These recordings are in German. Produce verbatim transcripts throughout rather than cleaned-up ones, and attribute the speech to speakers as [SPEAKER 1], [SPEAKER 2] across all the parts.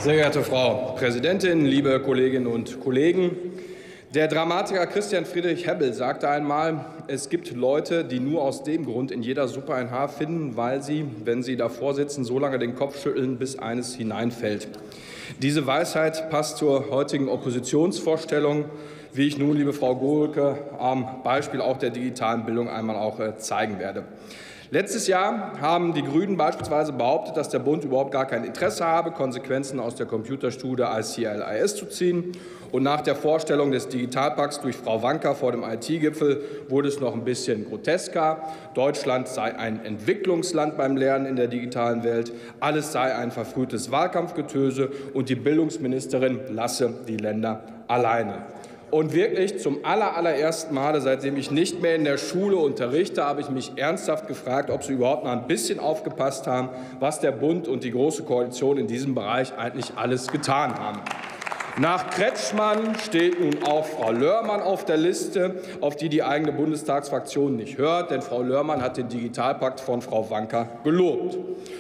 [SPEAKER 1] Sehr geehrte Frau Präsidentin, liebe Kolleginnen und Kollegen! Der Dramatiker Christian Friedrich Hebbel sagte einmal, es gibt Leute, die nur aus dem Grund in jeder Suppe ein Haar finden, weil sie, wenn sie davor sitzen, so lange den Kopf schütteln, bis eines hineinfällt. Diese Weisheit passt zur heutigen Oppositionsvorstellung, wie ich nun, liebe Frau Gohlke, am Beispiel auch der digitalen Bildung einmal auch zeigen werde. Letztes Jahr haben die Grünen beispielsweise behauptet, dass der Bund überhaupt gar kein Interesse habe, Konsequenzen aus der Computerstudie I C L I S zu ziehen. Und nach der Vorstellung des Digitalpakts durch Frau Wanka vor dem I T-Gipfel wurde es noch ein bisschen grotesker. Deutschland sei ein Entwicklungsland beim Lernen in der digitalen Welt. Alles sei ein verfrühtes Wahlkampfgetöse und die Bildungsministerin lasse die Länder alleine. Und wirklich zum allerersten Male, seitdem ich nicht mehr in der Schule unterrichte, habe ich mich ernsthaft gefragt, ob Sie überhaupt mal ein bisschen aufgepasst haben, was der Bund und die Große Koalition in diesem Bereich eigentlich alles getan haben. Nach Kretschmann steht nun auch Frau Lörmann auf der Liste, auf die die eigene Bundestagsfraktion nicht hört, denn Frau Lörmann hat den Digitalpakt von Frau Wanka gelobt.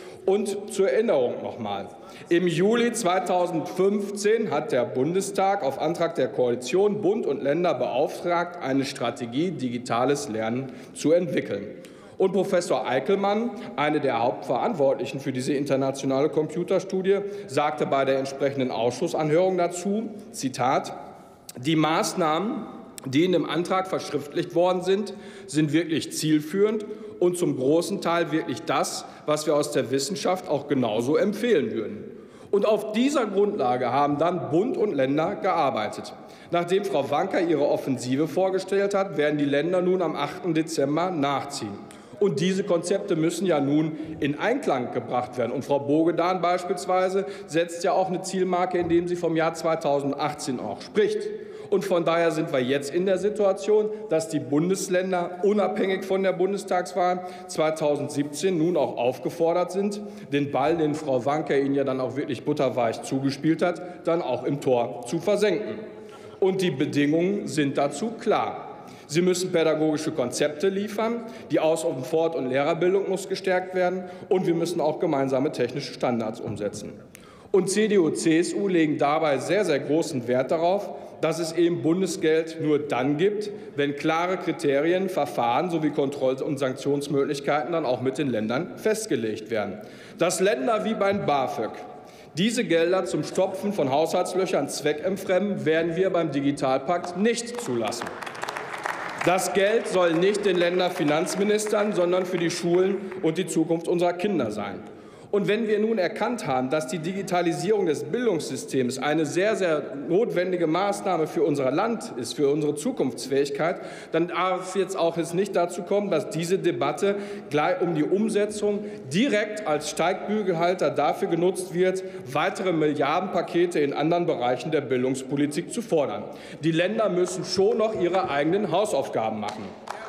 [SPEAKER 1] Und zur Erinnerung noch mal. Im Juli zweitausendfünfzehn hat der Bundestag auf Antrag der Koalition Bund und Länder beauftragt, eine Strategie digitales Lernen zu entwickeln. Und Professor Eickelmann, eine der Hauptverantwortlichen für diese internationale Computerstudie, sagte bei der entsprechenden Ausschussanhörung dazu, Zitat, die Maßnahmen, die in dem Antrag verschriftlicht worden sind, sind wirklich zielführend und zum großen Teil wirklich das, was wir aus der Wissenschaft auch genauso empfehlen würden. Und auf dieser Grundlage haben dann Bund und Länder gearbeitet. Nachdem Frau Wanka ihre Offensive vorgestellt hat, werden die Länder nun am achten Dezember nachziehen. Und diese Konzepte müssen ja nun in Einklang gebracht werden. Und Frau Bogedan beispielsweise setzt ja auch eine Zielmarke, indem sie vom Jahr zweitausendachtzehn auch spricht. Und von daher sind wir jetzt in der Situation, dass die Bundesländer unabhängig von der Bundestagswahl zweitausendsiebzehn nun auch aufgefordert sind, den Ball, den Frau Wanka ihnen ja dann auch wirklich butterweich zugespielt hat, dann auch im Tor zu versenken. Und die Bedingungen sind dazu klar. Sie müssen pädagogische Konzepte liefern, die Aus- und Fort- und Lehrerbildung muss gestärkt werden, und wir müssen auch gemeinsame technische Standards umsetzen. Und C D U, C S U legen dabei sehr, sehr großen Wert darauf, dass es eben Bundesgeld nur dann gibt, wenn klare Kriterien, Verfahren sowie Kontroll- und Sanktionsmöglichkeiten dann auch mit den Ländern festgelegt werden. Dass Länder wie beim BAföG diese Gelder zum Stopfen von Haushaltslöchern zweckentfremden, werden wir beim Digitalpakt nicht zulassen. Das Geld soll nicht den Länderfinanzministern, sondern für die Schulen und die Zukunft unserer Kinder sein. Und wenn wir nun erkannt haben, dass die Digitalisierung des Bildungssystems eine sehr, sehr notwendige Maßnahme für unser Land ist, für unsere Zukunftsfähigkeit, dann darf jetzt auch es nicht dazu kommen, dass diese Debatte gleich um die Umsetzung direkt als Steigbügelhalter dafür genutzt wird, weitere Milliardenpakete in anderen Bereichen der Bildungspolitik zu fordern. Die Länder müssen schon noch ihre eigenen Hausaufgaben machen.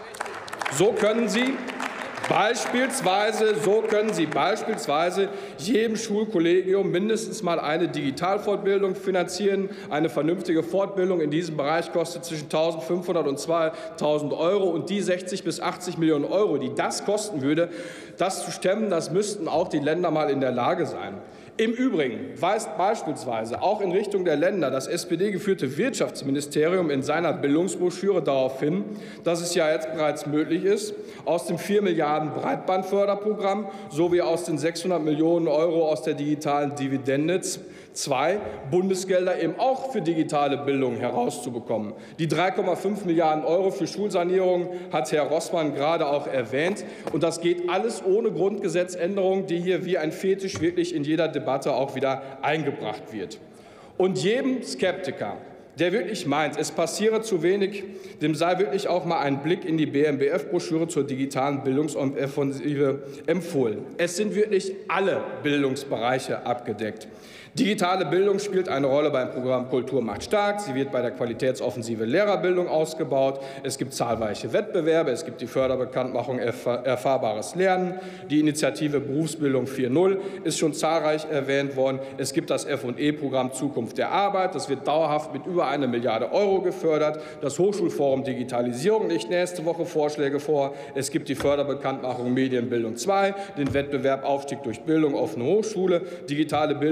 [SPEAKER 1] So können sie Beispielsweise, so können Sie beispielsweise jedem Schulkollegium mindestens mal eine Digitalfortbildung finanzieren. Eine vernünftige Fortbildung in diesem Bereich kostet zwischen eintausendfünfhundert und zweitausend Euro. Und die sechzig bis achtzig Millionen Euro, die das kosten würde, das zu stemmen, das müssten auch die Länder mal in der Lage sein. Im Übrigen weist beispielsweise auch in Richtung der Länder das S P D-geführte Wirtschaftsministerium in seiner Bildungsbroschüre darauf hin, dass es ja jetzt bereits möglich ist, aus dem vier Milliarden Breitbandförderprogramm sowie aus den sechshundert Millionen Euro aus der digitalen Dividende zwei Bundesgelder eben auch für digitale Bildung herauszubekommen. Die drei Komma fünf Milliarden Euro für Schulsanierung hat Herr Rossmann gerade auch erwähnt. Und das geht alles ohne Grundgesetzänderung, die hier wie ein Fetisch wirklich in jeder Debatte auch wieder eingebracht wird. Und jedem Skeptiker, der wirklich meint, es passiere zu wenig, dem sei wirklich auch mal ein Blick in die B M B F-Broschüre zur digitalen Bildungsoffensive empfohlen. Es sind wirklich alle Bildungsbereiche abgedeckt. Digitale Bildung spielt eine Rolle beim Programm Kultur macht stark. Sie wird bei der Qualitätsoffensive Lehrerbildung ausgebaut. Es gibt zahlreiche Wettbewerbe. Es gibt die Förderbekanntmachung Erfahrbares Lernen. Die Initiative Berufsbildung vier Punkt null ist schon zahlreich erwähnt worden. Es gibt das F und E-Programm Zukunft der Arbeit. Das wird dauerhaft mit über eine Milliarde Euro gefördert. Das Hochschulforum Digitalisierung legt nächste Woche Vorschläge vor. Es gibt die Förderbekanntmachung Medienbildung zwei, den Wettbewerb Aufstieg durch Bildung, offene Hochschule. Digitale Bildung wird in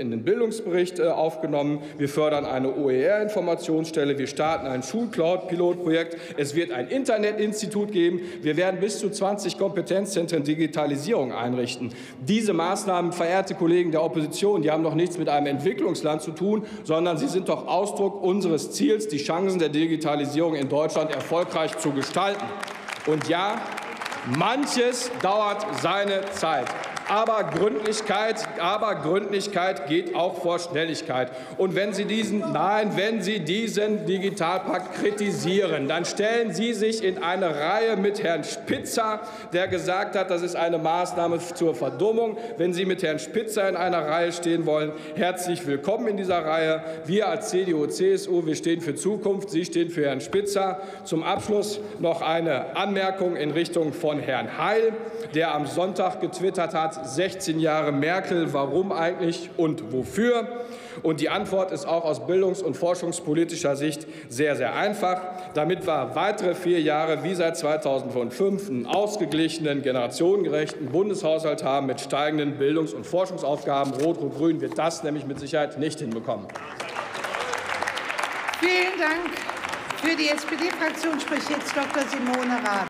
[SPEAKER 1] in den Bildungsbericht aufgenommen. Wir fördern eine O E R-Informationsstelle. Wir starten ein Schulcloud-Pilotprojekt. Es wird ein Internetinstitut geben. Wir werden bis zu zwanzig Kompetenzzentren Digitalisierung einrichten. Diese Maßnahmen, verehrte Kollegen der Opposition, die haben doch nichts mit einem Entwicklungsland zu tun, sondern sie sind doch Ausdruck unseres Ziels, die Chancen der Digitalisierung in Deutschland erfolgreich zu gestalten. Und ja, manches dauert seine Zeit. Aber Gründlichkeit, aber Gründlichkeit geht auch vor Schnelligkeit. Und wenn Sie diesen, nein, wenn Sie diesen Digitalpakt kritisieren, dann stellen Sie sich in eine Reihe mit Herrn Spitzer, der gesagt hat, das ist eine Maßnahme zur Verdummung. Wenn Sie mit Herrn Spitzer in einer Reihe stehen wollen, herzlich willkommen in dieser Reihe. Wir als C D U C S U, wir stehen für Zukunft, Sie stehen für Herrn Spitzer. Zum Abschluss noch eine Anmerkung in Richtung von Herrn Heil, der am Sonntag getwittert hat, sechzehn Jahre Merkel, warum eigentlich und wofür? Und die Antwort ist auch aus bildungs- und forschungspolitischer Sicht sehr, sehr einfach. Damit wir weitere vier Jahre wie seit zweitausendfünf einen ausgeglichenen, generationengerechten Bundeshaushalt haben mit steigenden Bildungs- und Forschungsaufgaben. Rot-Rot-Grün wird das nämlich mit Sicherheit nicht hinbekommen.
[SPEAKER 2] Vielen Dank. Für die S P D-Fraktion spricht jetzt Doktor Simone Raab.